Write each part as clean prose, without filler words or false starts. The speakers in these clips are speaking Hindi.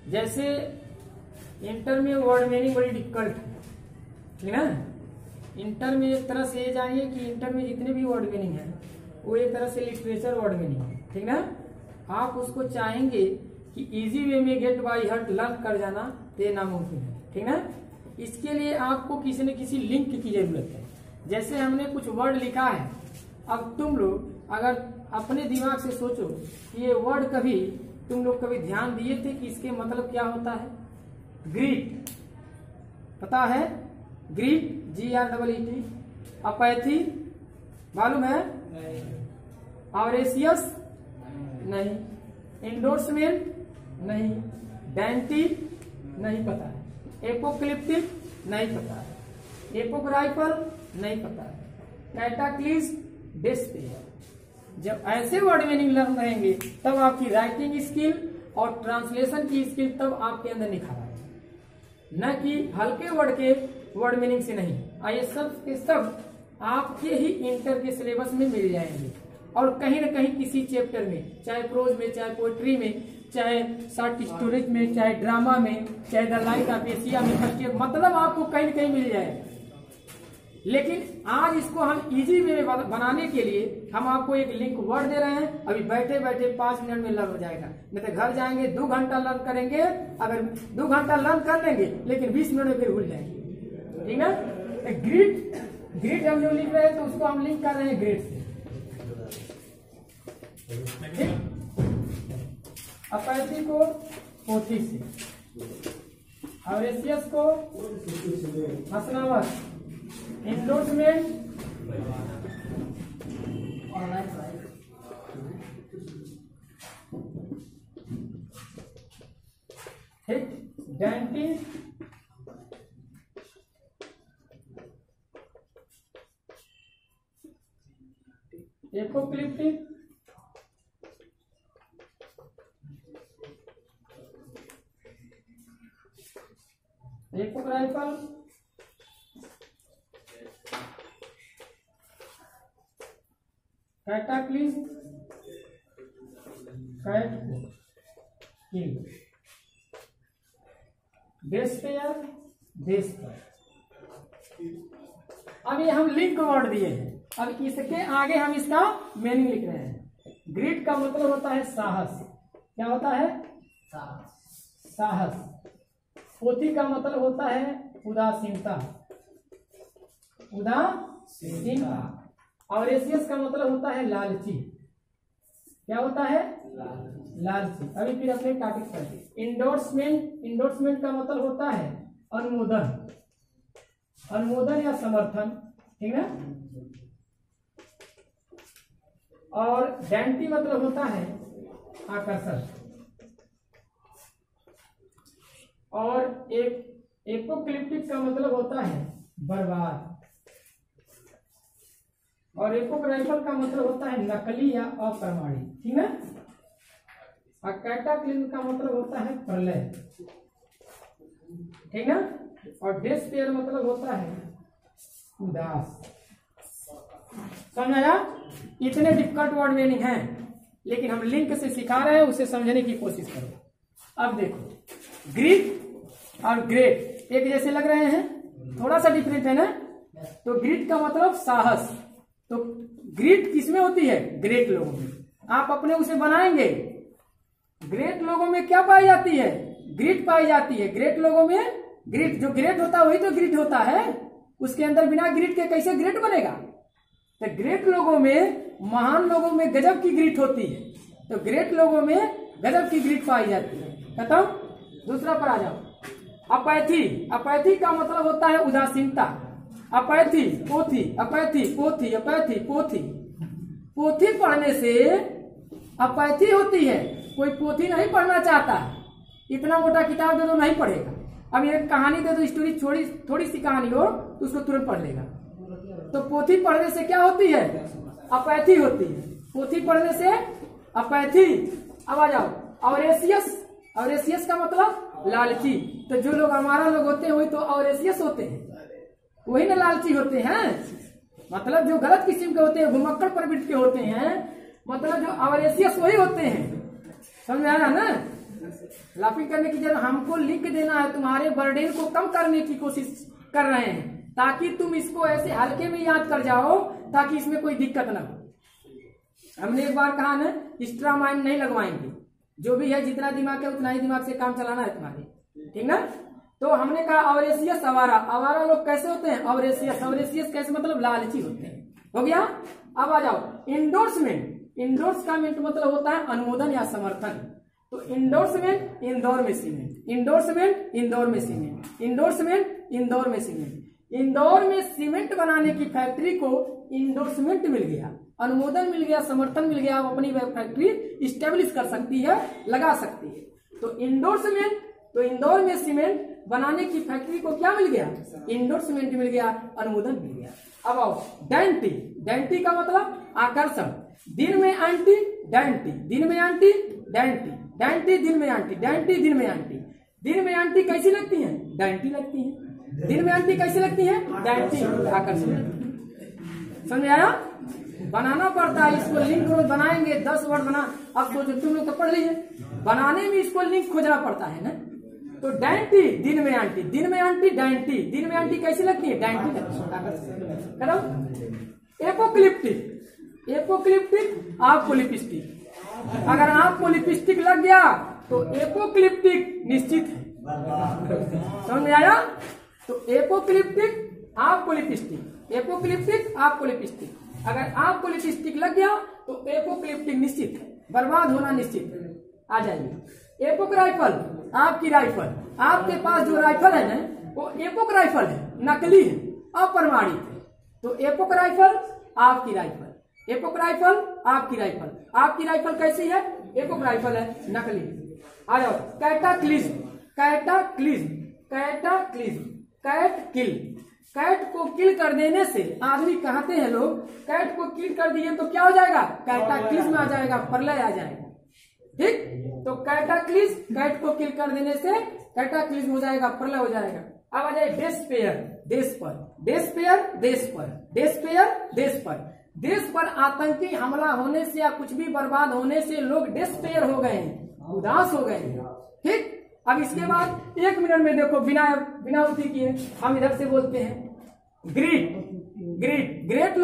जैसे इंटर में वर्ड मीनिंग बड़ी डिफिकल्ट है, ठीक है ना। इंटर में एक तरह से ये जानिए कि इंटर में जितने भी वर्ड मीनिंग है वो एक तरह से लिटरेचर वर्ड मीनिंग है, ठीक ना। आप उसको चाहेंगे कि इजी वे में गेट बाय हार्ट लर्न कर जाना तो ये नामुमकिन है, ठीक ना। इसके लिए आपको किसी न किसी लिंक की जरूरत है। जैसे हमने कुछ वर्ड लिखा है, अब तुम लोग अगर अपने दिमाग से सोचो कि ये वर्ड कभी तुम लोग कभी ध्यान दिए थे कि इसके मतलब क्या होता है। ग्रीट पता है, ग्रीट GREET। अपैथी मालूम है, ऑरेसियस नहीं, एंडोर्समेंट नहीं, डेंटी नहीं पता है, एपोक्लिप्टिक नहीं पता है, एपोग्राइफल नहीं पता है, कैटाक्लिज्म डिस्पेयर। जब ऐसे वर्ड मीनिंग लर्न रहेंगे तब आपकी राइटिंग स्किल और ट्रांसलेशन की स्किल तब आपके अंदर निखार आएगा, न कि हल्के वर्ड के वर्ड मीनिंग से नहीं। ये सब के सब आपके ही इंटर के सिलेबस में मिल जाएंगे और कहीं न कहीं किसी चैप्टर में, चाहे प्रोज में, चाहे पोएट्री में, चाहे शॉर्ट स्टोरीज में, चाहे ड्रामा में, चाहे द लाइट ऑफ एशिया में, मतलब आपको कहीं न कहीं मिल जाएगा। लेकिन आज इसको हम इजी वे में बनाने के लिए हम आपको एक लिंक वर्ड दे रहे हैं। अभी बैठे बैठे 5 मिनट में लर्न हो जाएगा, नहीं तो घर जाएंगे 2 घंटा लर्न करेंगे। अगर 2 घंटा लर्न कर लेंगे लेकिन 20 मिनट में फिर भूल जाएंगे, ठीक है। ग्रीट हम जो लिख रहे हैं तो उसको हम लिंक कर रहे हैं ग्रेड से, ठीक। अपैथी को पोथी से, ऑरेसियस को हसनावत, एंडोर्समेंट ठीक, dainty apocalyptic apocryphal cataclysm despair despair. अब ये हम लिंक वर्ड दिए हैं, अब इसके आगे हम इसका मीनिंग लिख रहे हैं। ग्रीट का मतलब होता है साहस। क्या होता है? साहस। पोथी का मतलब होता है उदासीनता, उदासीनता। ऑरेसियस का मतलब होता है लालची। क्या होता है? लालची। अभी फिर अपने टॉपिक पर इंडोर्समेंट। इंडोर्समेंट का मतलब होता है अनुमोदन, अनुमोदन या समर्थन, ठीक है। और डेंटी मतलब होता है आकर्षण। और एक एपोक्लिप्टिक का मतलब होता है बर्बाद। और एपोग्राइफल का मतलब होता है नकली या अप्रमाणिक, ठीक है। और कैटाक्लिज्म का मतलब होता है प्रलय, ठीक है। और डिस्पेयर मतलब होता है उदास। समझ आया? इतने डिफिकल्ट वर्ड मीनिंग हैं, लेकिन हम लिंक से सिखा रहे हैं, उसे समझने की कोशिश करो। अब देखो, ग्रीट और ग्रेट एक जैसे लग रहे हैं, थोड़ा सा डिफरेंट है ना। तो ग्रीट का मतलब साहस। तो ग्रीट किसमें होती है? ग्रेट लोगों में। आप अपने उसे बनाएंगे। ग्रेट लोगों में क्या पाई जाती है? ग्रीट पाई जाती है। ग्रेट लोगों में ग्रीट, जो ग्रेट होता है वही तो ग्रीट होता है। उसके अंदर बिना ग्रीट के कैसे ग्रेट बनेगा? तो ग्रेट लोगों में, महान लोगों में गजब की ग्रीट होती है। तो ग्रेट लोगों में गजब की ग्रीट पाई जाती है। बताओ, दूसरा पर आ जाओ। अपैथी। अपैथी का मतलब होता है उदासीनता। अपैथी, पोथी, अपैथी, पोथी, अपैथी, पोथी। पोथी पढ़ने से अपैथी होती है। कोई पोथी नहीं पढ़ना चाहता, इतना मोटा किताब दे दो नहीं पढ़ेगा। अब एक कहानी दे दो, स्टोरी, थोड़ी सी कहानी हो तो उसको तुरंत पढ़ लेगा। तो पोथी पढ़ने से क्या होती है? अपैथी होती है। पोथी पढ़ने से अपैथी। अब आ जाओ ऑरेसियस। ऑरेसियस का मतलब लालची। तो जो लोग हमारा लोग होते हैं वही तो ऑरेसियस होते हैं, वही ना लालची होते हैं। मतलब जो गलत किस्म के होते हैं, घुमक्कड़ प्रवृत्ति के होते हैं, मतलब जो ऑरेसियस वही होते हैं। समझ आया ना? लाफिंग करने की जरूरत, हमको लिख देना है, तुम्हारे बर्डन को कम करने की कोशिश कर रहे हैं ताकि तुम इसको ऐसे हल्के में याद कर जाओ ताकि इसमें कोई दिक्कत ना हो। हमने एक बार कहा ना, एक्स्ट्रा माइंड नहीं लगवाएंगे, जो भी है जितना दिमाग है उतना ही दिमाग से काम चलाना है तुम्हारे, ठीक ना। तो हमने कहा ऑवरेशियस आवारा, आवारा लोग कैसे होते हैं, ऑवरेशियस, ऑवरेशियस कैसे मतलब लालची होते हैं, हो गया। अब आ जाओ इंडोर्समेंट, इंडोर्स का मिनट मतलब होता है अनुमोदन या समर्थन। तो इंडोर्समेंट इंदौर में सीमेंट, इंडोर्समेंट इंदौर में सीमेंट, इंडोर्समेंट इंदौर में सीमेंट, इंदौर में सीमेंट बनाने की फैक्ट्री को इंडोर्समेंट मिल गया, अनुमोदन मिल गया, समर्थन मिल गया, वो अपनी फैक्ट्री स्टेब्लिश कर सकती है, लगा सकती है। तो इंडोर्समेंट, तो इंदौर में सीमेंट बनाने की फैक्ट्री को क्या मिल गया, इंडोर्समेंट मिल गया, अनुमोदन मिल गया। अब आओ डेंटी, डेंटी का मतलब आकर्षण, दिन में आंटी डेंटी, दिन में आंटी डेंटी, डेंटी दिन में आंटी, डेंटी दिन में आंटी, दिन में आंटी कैसी लगती है, डेंटी लगती है, दिन में आंटी कैसी लगती है, डेंटी आकर्षण। समझ आया, बनाना पड़ता है इसको, लिंक रोज बनाएंगे 10 वर्ड बना, अब सोचो तुम लोग तो पढ़ लीजिए, बनाने में इसको लिंक खोजना पड़ता है ना। तो डेंटी दिन में आंटी, दिन में आंटी डेंटी, दिन में आंटी कैसी लगती है, डेंटी लगती है। एपोक्लिप्टिक, एपोक्लिप्टिक आपको लिपस्टिक, अगर आपको लिपस्टिक लग गया तो एपोक्लिप्टिक निश्चित है, समझ में आया। तो एपोक्लिप्टिक आपको लिपस्टिक, एपोक्लिप्टिक आपको लिपस्टिक, अगर आपको लिपस्टिक लग गया तो एपोक्लिप्टिक निश्चित है, बर्बाद होना निश्चित है। आ जाइए एपोक राइफल, आपकी राइफल, आपके पास जो राइफल है ना वो एपोक राइफल है, नकली है, अप्रमाणित है। तो एपोक राइफल आपकी राइफल, एपोक राइफल आपकी राइफल, आपकी राइफल कैसी है, एपोक राइफल है, नकली। आ जाओ cataclysm, cataclysm, cataclysm, cat kill, cat को किल कर देने से आदमी कहते हैं लोग, कैट को किल कर दिए तो क्या हो जाएगा, कैटाक्लिज्म आ जाएगा, प्रलय आ जाएगा, ठीक। तो कैटाक्लिज्म, कैट को किल कर देने से कैटाक्लिज्म हो जाएगा, प्रलय हो जाएगा। अब आ जाए डेस्पेयर, देश पर, डेस्पेयर देश पर, डेस्पेयर देश पर, देश पर आतंकी हमला होने से या कुछ भी बर्बाद होने से लोग डेस्पेयर हो गए हैं, उदास हो गए हैं, ठीक। अब इसके बाद 1 मिनट में देखो, बिना बिना उठी किए हम इधर से बोलते हैं ग्रीट, ग्रीट,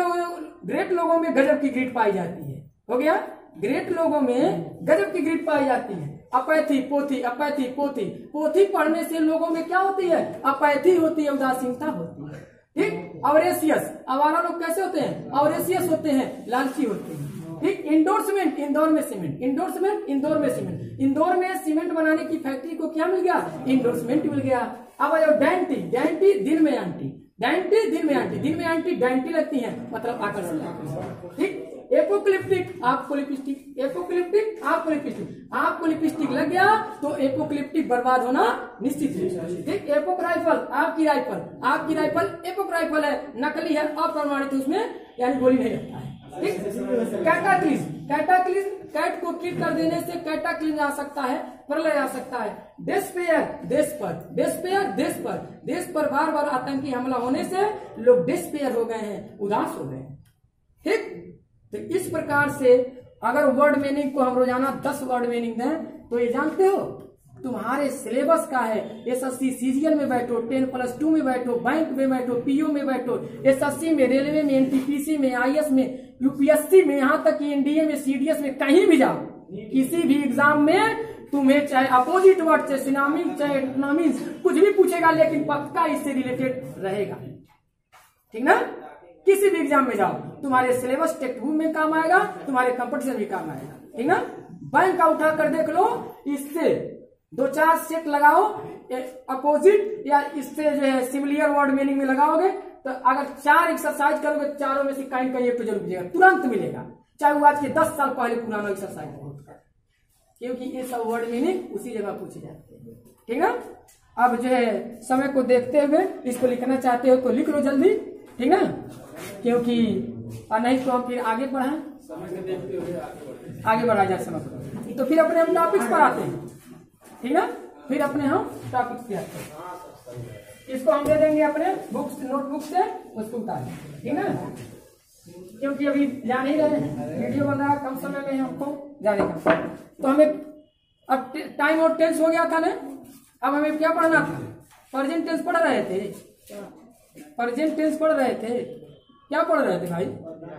ग्रेट लोगों में गजब की ग्रीट पाई जाती है, हो गया। ग्रेट लोगों में गजब की ग्रीट पाई जाती है। अपैथी पोथी, अपैथी पोथी, पोथी पढ़ने से लोगों में क्या होती है, अपैथी होती है, उदासीनता होती है, ठीक। ऑवरेशियस, आवारा लोग कैसे होते हैं, ऑवरेशियस होते हैं, लालची होते हैं, ठीक। इंडोर्समेंट इंदौर में सीमेंट, इंडोर्समेंट इंदौर में सीमेंट, इंदौर में सीमेंट बनाने की फैक्ट्री को क्या मिल गया, इंडोर्समेंट मिल गया। अब आ जाओ डेंटी, डेंटी दिन में आंटी, डेंटी दिन में आंटी, दिन में आंटी डेंटी लगती है, मतलब आकर्षण, ठीक। एपोक्लिप्टिक आपको लिपस्टिक, एपोक्लिप्टिक आपको लिपस्टिक, आपको लिपस्टिक लग गया तो एपोक्लिप्टिक बर्बाद होना निश्चित है, ठीक। एपोक राइफल आपकी राइफल, आपकी राइफल एपोक राइफल है, नकली है, अप्रमाणित, उसमें यानी गोली नहीं लगता है, ठीक। कैटाक्लिज्म, कैटाक्लिज्म कैट को किल कर देने से कैटाक्लिज्म आ सकता है, प्रलय आ सकता है। डेस्पेयर देश पर, डेस्पेयर देश पर, देश पर बार बार आतंकी हमला होने से लोग डेस्पेयर हो गए हैं, उदास हो गए हैं, ठीक। तो इस प्रकार से अगर वर्ड मीनिंग को हम रोजाना 10 वर्ड मीनिंग दें तो ये जानते हो तुम्हारे सिलेबस का है। एसएससी सीजीएल में बैठो, 10+2 में बैठो, बैंक में बैठो, पीओ में बैठो, एसएससी में, रेलवे में, एनटीपीसी में, आईएएस में, यूपीएससी में, यहाँ तक कि एनडीए में, सीडीएस में, कहीं भी जाओ, किसी भी एग्जाम में तुम्हें चाहे अपोजिट वर्ड, चाहे सिनोनिम, चाहे एंटोनिम्स, कुछ भी पूछेगा, लेकिन पक्का इससे रिलेटेड रहेगा, ठीक ना। किसी भी एग्जाम में जाओ, तुम्हारे सिलेबस टेक्स्ट बुक में काम आएगा, तुम्हारे कंपटीशन भी काम आएगा, ठीक ना। बैंक का उठा कर देख लो, इससे 2-4 सेट लगाओ, अपोजिट या इससे जो है सिमिलियर वर्ड मीनिंग में लगाओगे तो अगर 4 एक्सरसाइज करोगे, चारों में से कहीं कहीं एक तो जरूर मिलेगा, तुरंत मिलेगा, चाहे वो आज के 10 साल पहले पुराना एक्सरसाइज हो, क्योंकि ये सब वर्ड मीनिंग उसी जगह पूछे जाते हैं, ठीक है। अब जो है समय को देखते हुए इसको लिखना चाहते हो तो लिख लो जल्दी, ठीक ना, क्योंकि नहीं तो हम फिर आगे बढ़ाएं, समय को देखते हुए आगे बढ़ा जाए समय को, तो फिर अपने हम टॉपिक्स पर आते हैं, ठीक ना, फिर अपने हम टॉपिक्स पे आते हैं। इसको हम दे देंगे अपने बुक्स, नोटबुक से उसको उतारें, ठीक ना, क्योंकि अभी जा नहीं रहे हैं, वीडियो बन रहा है, कम समय में हमको जाने का, तो हमें अब टाइम और टेंस हो गया था ना, अब हमें क्या पढ़ना था? प्रेजेंट टेंस पढ़ रहे थे, प्रेजेंट टेंस पढ़ रहे थे, क्या पढ़ रहे थे भाई?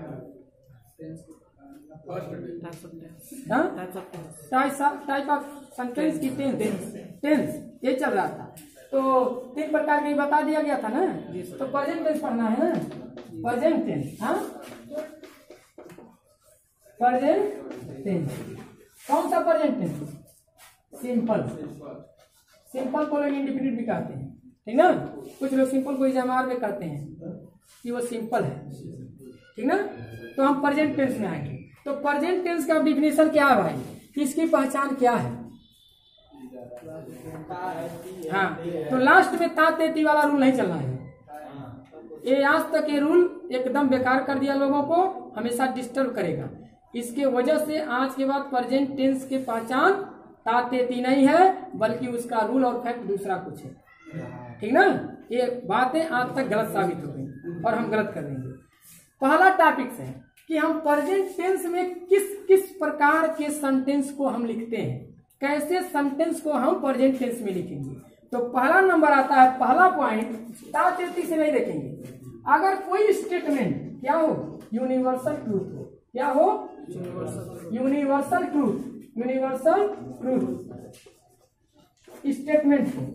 टाइप ऑफ सेंटेंस की टेंस ये चल रहा था। तो 3 प्रकार के बता दिया गया था ना, तो प्रेजेंट टेंस पढ़ना है ना, प्रेजेंट टेंस। हाँ, प्रेजेंट टेंस कौन सा प्रेजेंट टेंस? सिंपल, सिंपल को लोग इंडिफिनिट भी कहते हैं, ठीक ना। कुछ लोग सिंपल को इजामार में करते हैं कि वो सिंपल है, ठीक ना। तो हम प्रेजेंट टेंस में आएंगे। तो प्रेजेंट टेंस का डिफिनेशन क्या है भाई? इसकी पहचान क्या है? हाँ, तो लास्ट में ता ते ती वाला रूल नहीं चलना है। ये आज तक ये रूल एकदम बेकार कर दिया, लोगों को हमेशा डिस्टर्ब करेगा। इसके वजह से आज के बाद प्रेजेंट टेंस की पहचान ता ते ती नहीं है, बल्कि उसका रूल और फैक्ट दूसरा कुछ है, ठीक ना। ये बातें आज तक गलत साबित हो गई और हम गलत कर देंगे। पहला टॉपिक है कि हम प्रेजेंट टेंस में किस किस प्रकार के सेंटेंस को हम लिखते हैं, कैसे सेंटेंस को हम प्रेजेंट टेंस में लिखेंगे। तो पहला नंबर आता है, पहला पॉइंट ता ते ती से नहीं देखेंगे। अगर कोई स्टेटमेंट क्या हो? यूनिवर्सल ट्रूथ हो। क्या हो? Universal truth, universal truth statement हो।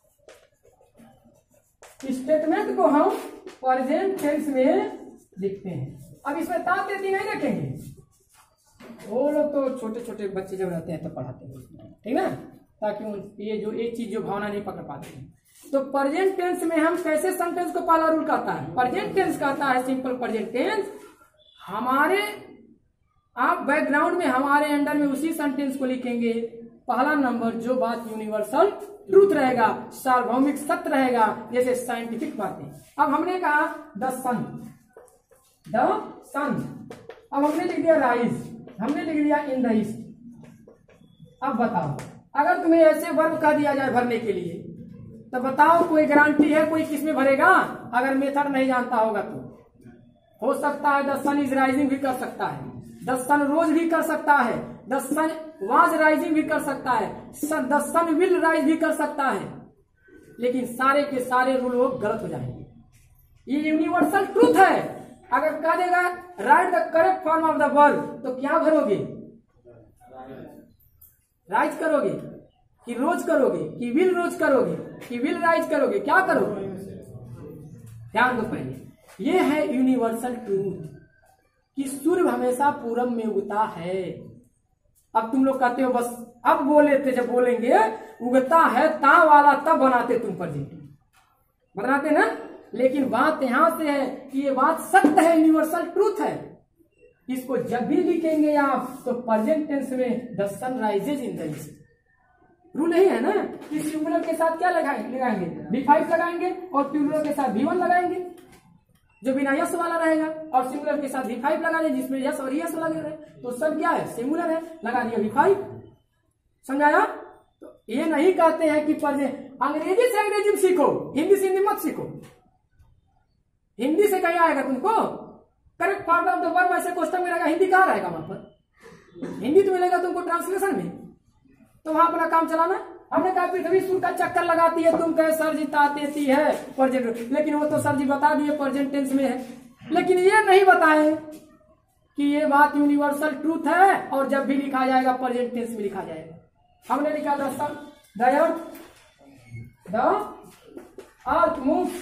स्टेटमेंट को हम प्रेजेंट टेंस में लिखते हैं। अब इसमें ता ते ती नहीं रखेंगे। वो लोग तो छोटे छोटे बच्चे जब रहते हैं तो पढ़ाते हैं, ठीक ना, ताकि ये जो एक चीज जो भावना नहीं पकड़ पाते हैं। तो प्रेजेंट टेंस में हम कैसे सेंटेंस को पहला रूल कहता है? प्रेजेंट टेंस कहता है सिंपल प्रेजेंट टेंस। हमारे आप बैकग्राउंड में हमारे अंडर में उसी सेंटेंस को लिखेंगे। पहला नंबर जो बात यूनिवर्सल ट्रूथ रहेगा, सार्वभौमिक सत्य रहेगा, जैसे साइंटिफिक बातें। अब हमने कहा द सन, द सन। अब हमने लिख दिया राइज, हमने लिख दिया इन द ईस्ट। अब बताओ, अगर तुम्हें ऐसे वर्ब कह दिया जाए भरने के लिए, तो बताओ कोई गारंटी है कोई किसमें भरेगा? अगर मेथड नहीं जानता होगा तो हो सकता है द सन इज राइजिंग भी कर सकता है, द सन रोज भी कर सकता है, द सन वाज राइजिंग भी कर सकता है, द सन विल राइज भी कर सकता है। लेकिन सारे के सारे रूल वो गलत हो जाएंगे। ये यूनिवर्सल ट्रूथ है। अगर कह देगा write the correct form of the verb, तो क्या भरोगे? राइज करोगे कि रोज करोगे कि विल रोज करोगे कि विल राइज करोगे? क्या करोगे? ध्यान दो पहले, ये है यूनिवर्सल ट्रूथ कि सूर्य हमेशा पूरब में उगता है। अब तुम लोग कहते हो बस अब बोले थे, जब बोलेंगे उगता है ता वाला तब बनाते तुम प्रेजेंट बनाते ना। लेकिन बात यहां से है कि ये बात सत्य है, यूनिवर्सल ट्रूथ है। इसको जब भी लिखेंगे आप तो प्रेजेंट टेंस में the sun rises in the east. Rule नहीं है ना कि सिंगुलर के साथ क्या लगाएंगे? V5 लगाएंगे और प्लूरल के साथ V1 लगाएंगे जो बिना यस वाला रहेगा, और सिंगुलर के साथ V5 लगा दें जिसमें यस और यस लगे रहे। तो सब क्या है? सिंगुलर है, लगा दिया V5। समझाया? तो ये नहीं कहते हैं कि अंग्रेजी से अंग्रेजी सीखो, हिंदी से हिंदी मत सीखो। हिंदी से कहीं आएगा तुमको correct form of the verb, ऐसे क्वेश्चन में रहेगा, हिंदी कहाँ रहेगा? वहां पर हिंदी तो मिलेगा तुमको ट्रांसलेशन में, तो वहां अपना काम चलाना। हमने कहा पृथ्वी सूर्य का चक्कर लगाती है, तुम कहे सर जी ता देती है प्रेजेंट, लेकिन वो तो सर जी बता दिए प्रेजेंट टेंस में है। लेकिन ये नहीं बताए कि ये बात यूनिवर्सल ट्रूथ है और जब भी लिखा जाएगा प्रेजेंट टेंस में लिखा जाएगा। हमने लिखा the earth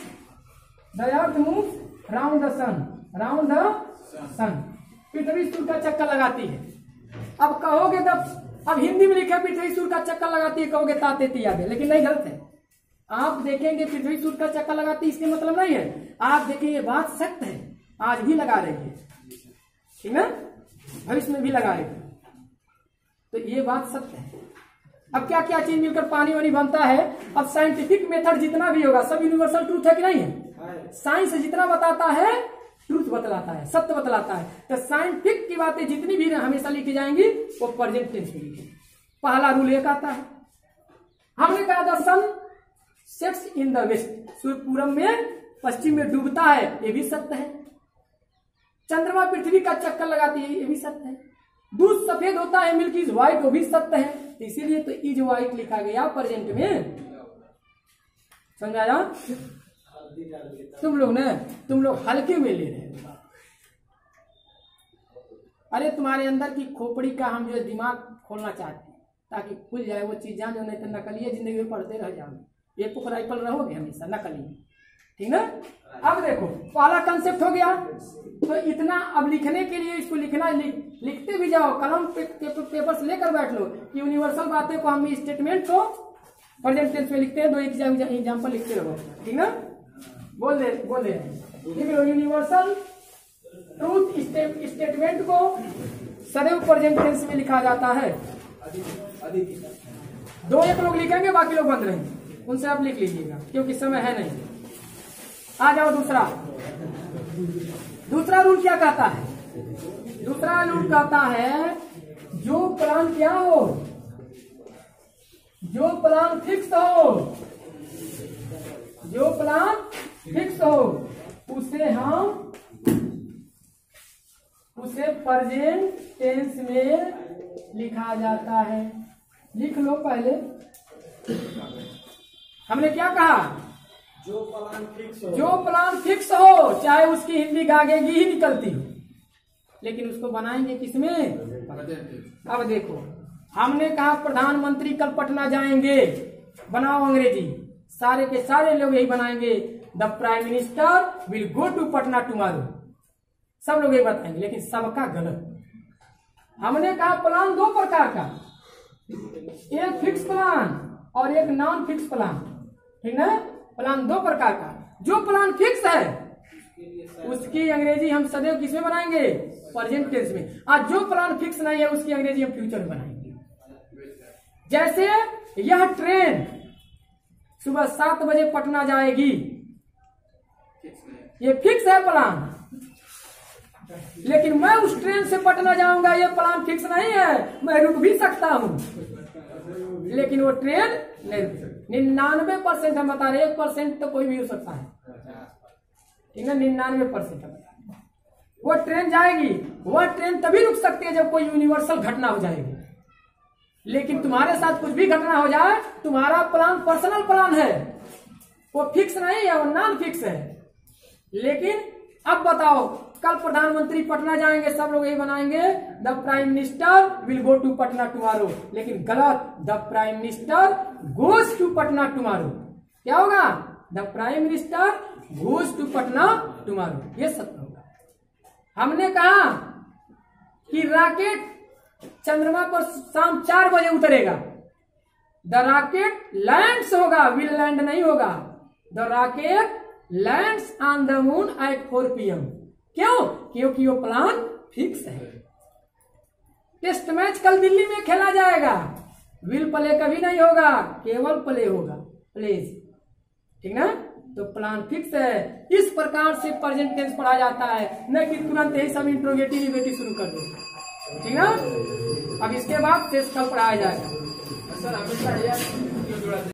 moves round the sun, round the sun. पृथ्वी सूर्य का चक्कर लगाती है। अब कहोगे अब हिंदी में लिखा पृथ्वी सूर्य का चक्कर लगाती है, कहोगे ताते ती आगे, लेकिन नहीं, गलत है। आप देखेंगे पृथ्वी सूर्य का चक्कर लगाती है, इसके मतलब नहीं है। आप देखेंगे बात सत्य है, आज भी लगा रही है, ठीक ना, भविष्य में भी लगाएगी। तो ये बात सत्य है। अब क्या क्या चीज मिलकर पानी वानी बनता है। अब साइंटिफिक मेथड जितना भी होगा सब यूनिवर्सल ट्रूथ है कि नहीं है? साइंस जितना बताता है ट्रूथ बतलाता है, सत्य बतलाता है। तो साइंटिफिक की बातें जितनी भी हमेशा लिखी जाएंगी वो प्रेजेंट टेंस में लिखी। पहला रूल एक आता है, हमने कहा the sun sets in the west, सूर्य पूरब में पश्चिम में डूबता है, ये भी सत्य है। चंद्रमा पृथ्वी का चक्कर लगाती है, ये भी सत्य है। दूध सफेद होता है, मिल्क इज व्हाइट, वो भी सत्य है। इसीलिए तो इज वाइट लिखा गया प्रेजेंट में, समझाया? तुम लोग हल्के में ले रहे हो। अरे तुम्हारे अंदर की खोपड़ी का हम जो दिमाग खोलना चाहते हैं ताकि खुल जाए वो चीज जान, जो नहीं तो नकली जिंदगी में पढ़ते रह जाओगे, एक राइफल रहोगे हमेशा नकली, ठीक ना? अब देखो पहला कंसेप्ट हो गया, तो इतना अब लिखने के लिए इसको लिखना लिखते भी जाओ, कलम पेपर से लेकर बैठ लो कि यूनिवर्सल बातें को हम स्टेटमेंट को प्रेजेंट टेंस में लिखते हैं, 2 एग्जाम्पल लिखते रहो, ठीक ना? बोल दे लिख लो, यूनिवर्सल ट्रूथ स्टेटमेंट को सदैव प्रेजेंट टेंस में लिखा जाता है। 2-1 लोग लिखेंगे, बाकी लोग बंद रहेंगे, उनसे आप लिख लीजिएगा क्योंकि समय है नहीं। आ जाओ दूसरा रूल क्या कहता है? दूसरा रूल कहता है जो प्लान क्या हो, जो प्लान फिक्स हो उसे प्रेजेंट टेंस में लिखा जाता है। लिख लो पहले, हमने क्या कहा? जो प्लान फिक्स हो, चाहे उसकी हिंदी गागेगी ही निकलती हो, लेकिन उसको बनाएंगे किसमें? अब देखो, हमने कहा प्रधानमंत्री कल पटना जाएंगे, बनाओ अंग्रेजी, सारे के सारे लोग यही बनाएंगे, the prime minister will go to Patna tomorrow, सब लोग यही बताएंगे, लेकिन सबका गलत। हमने कहा प्लान 2 प्रकार का, एक फिक्स प्लान और एक नॉन फिक्स प्लान, ठीक ना? प्लान 2 प्रकार का। जो प्लान फिक्स है उसकी अंग्रेजी हम सदैव किसमें बनाएंगे? प्रेजेंट टेंस में। और जो प्लान फिक्स नहीं है उसकी अंग्रेजी हम फ्यूचर में बनाएंगे। जैसे यह ट्रेन सुबह 7 बजे पटना जाएगी, ये फिक्स है प्लान, लेकिन मैं उस ट्रेन से पटना जाऊंगा ये प्लान फिक्स नहीं है, मैं रुक भी सकता हूं, लेकिन वो ट्रेन नहीं। 99% हम बता रहे, 1% तो कोई भी हो सकता है, ठीक है? 99% वो ट्रेन जाएगी, वह ट्रेन तभी रुक सकती है जब कोई यूनिवर्सल घटना हो जाएगी, लेकिन तुम्हारे साथ कुछ भी घटना हो जाए, तुम्हारा प्लान पर्सनल प्लान है, वो फिक्स नहीं है, वो नॉन फिक्स है। लेकिन अब बताओ, कल प्रधानमंत्री पटना जाएंगे, सब लोग यही बनाएंगे, the prime minister will go to Patna tomorrow, लेकिन गलत, the prime minister goes to Patna tomorrow. क्या होगा? The prime minister goes to Patna tomorrow, ये सत्य होगा। हमने कहा कि रॉकेट चंद्रमा पर शाम 4 बजे उतरेगा, द रॉकेट लैंड्स होगा, विल लैंड नहीं होगा, the rocket lands on the moon at 4 PM। क्यों? क्योंकि वो प्लान फिक्स है। टेस्ट मैच कल दिल्ली में खेला जाएगा, विल प्ले कभी नहीं होगा, केवल प्ले होगा, प्लेज, ठीक ना? तो प्लान फिक्स है। इस प्रकार से प्रेजेंट टेंस पढ़ा जाता है, न कि तुरंत यही सब इंट्रोगेटिव शुरू कर दो, ठीक ना? अब इसके बाद टेस्ट कल पढ़ाया जाएगा।